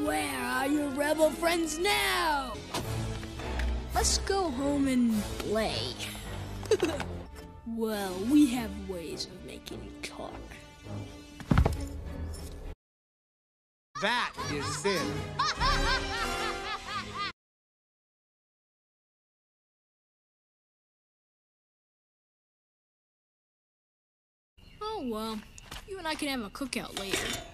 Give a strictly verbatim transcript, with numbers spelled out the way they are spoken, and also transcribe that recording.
Where are your rebel friends now? Let's go home and play. Well, we have ways of making it talk. That is Sid. Oh well, you and I can have a cookout later.